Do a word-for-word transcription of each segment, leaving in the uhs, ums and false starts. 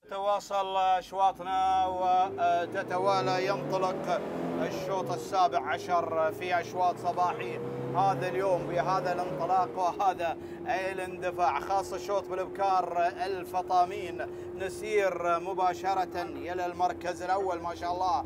تواصل أشواطنا وتتوالى. ينطلق الشوط السابع عشر في أشواط صباحي هذا اليوم بهذا الانطلاق وهذا الاندفاع، خاص الشوط بالابكار الفطامين. نسير مباشرة إلى المركز الأول. ما شاء الله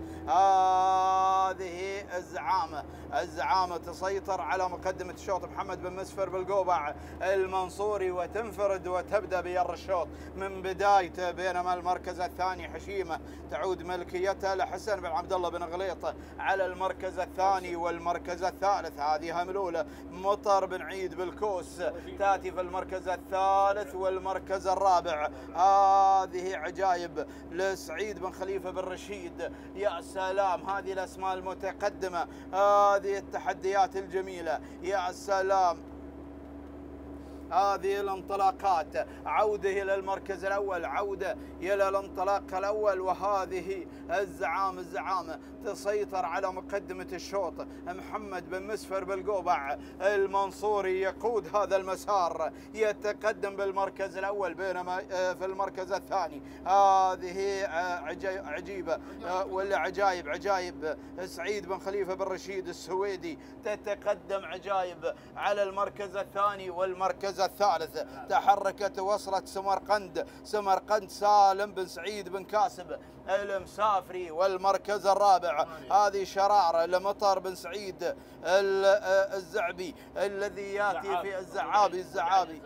هذه الزعامة الزعامة تسيطر على مقدمة الشوط. محمد بن مسفر بالقوبع المنصوري وتنفرد وتبدأ بير الشوط من بدايته، بينما المركز الثاني حشيمة تعود ملكيتها لحسن بن عبد الله بن غليطة على المركز الثاني. والمركز الثالث هذه هملولة مطر بن عيد بالكوس تأتي في المركز الثالث. والمركز الرابع هذه عجايب لسعيد بن خليفة بن رشيد. يا سلام، هذه الأسماء المتقدمة، هذه التحديات الجميلة، يا سلام. هذه الانطلاقات، عودة إلى المركز الأول، عودة إلى الانطلاق الأول. وهذه الزعامة الزعامة تسيطر على مقدمة الشوط. محمد بن مسفر بالقوبع المنصوري يقود هذا المسار، يتقدم بالمركز الأول، بينما في المركز الثاني هذه عجيبة ولا عجايب عجايب سعيد بن خليفة بن رشيد السويدي تتقدم عجايب على المركز الثاني. والمركز الثالث تحركت وصلت سمرقند سمرقند سالم بن سعيد بن كاسب المسافري. والمركز الرابع هذه شرارة لمطر بن سعيد الزعبي الذي ياتي في الزعابي الزعابي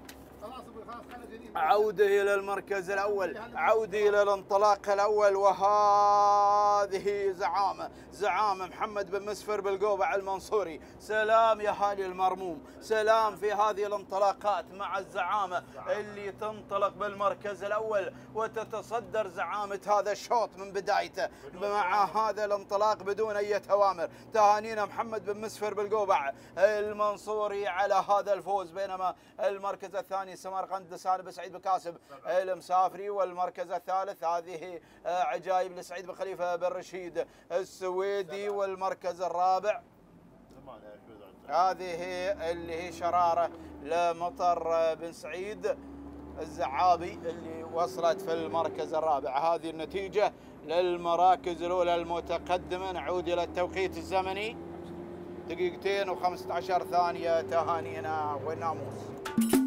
عودة إلى المركز الأول، عودة إلى الانطلاق الأول. وهذه زعامة زعامة محمد بن مسفر بالقوبع المنصوري. سلام يا هالي المرموم، سلام في هذه الانطلاقات مع الزعامة اللي تنطلق بالمركز الأول وتتصدر زعامة هذا الشوط من بدايته مع هذا الانطلاق بدون أي أوامر. تهانينا محمد بن مسفر بالقوبع المنصوري على هذا الفوز. بينما المركز الثاني سمرقند سالم بن سعيد بن كاسب المسافري. والمركز الثالث هذه عجايب لسعيد بن خليفة بن رشيد السويدي. والمركز الرابع هذه اللي هي شرارة لمطر بن سعيد الزعابي اللي وصلت في المركز الرابع. هذه النتيجة للمراكز الأولى المتقدمة. نعود إلى التوقيت الزمني، دقيقتين وخمسة عشر ثانية. تهانينا والناموس.